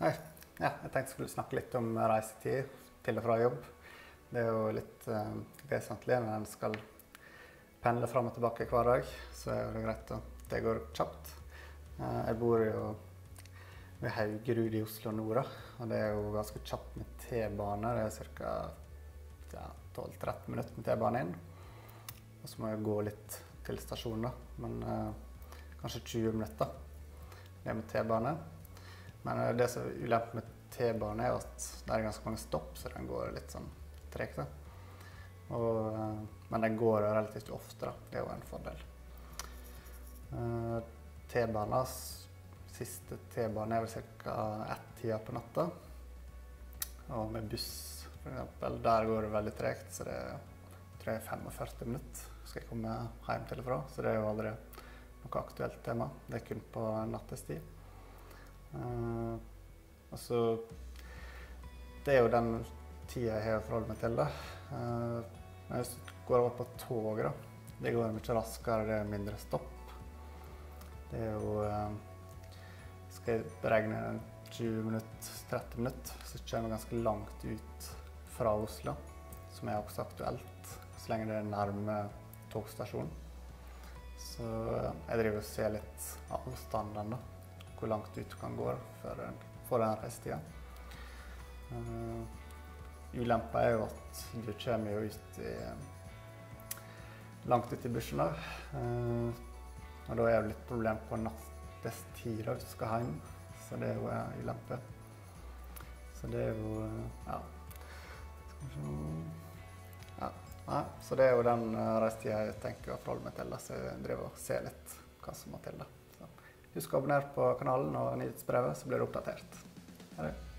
Hei. Ja, jeg tenkte jeg skulle snakke litt om reisetid til og fra jobb. Det er jo litt vesentlig når en skal pendle fram og tilbake hver dag, så er det greit at det går kjapt. Jeg bor jo ved Haugerud i Oslo nord, og det er jo ganske kjapt med T-bane. Det er ca. 12-13 minutter med T-bane inn. Og så må jeg gå litt til stasjonen, men kanskje 20 minutter. Det er med T-bane. Men det som er ulempe med T-bane er at det er ganske mange stopp, så den går litt sånn tregt. Men den går relativt ofte, da. Det er jo en fordel. T-banen, siste T-bane er vel ca. 1-tida på natta. Og med buss, for eksempel, der går det veldig tregt, så det tror jeg er 45 minutter skal jeg komme hjem til og fra. Så det er jo aldri noe aktuelt tema. Det er kun på nattestid. Altså, det er jo den tida jeg har å forholde meg til, da. Men hvis du går over på toget, da, det går mye raskere, det er mindre stopp. Det er jo, skal jeg beregne 20 minutter, 30 minutter, så kommer jeg ganske langt ut fra Oslo, som er også aktuelt, så lenge det er nærme togstasjonen. Så jeg driver og ser litt avstanden, da. Hvor langt ut du kan gå for den reisetida. Ulempen er jo at du kommer jo langt ut i bushen da. Og da er det litt problem på nattestid da, hvis du skal hjem. Så det er jo en ulempe. Så det er jo, ja. Så det er jo den reisetida jeg tenker å forholde meg til, da. Så jeg driver og ser litt hva som må til da. Husk å abonnere på kanalen og nyhetsbrevet, så blir det oppdatert. Ha det.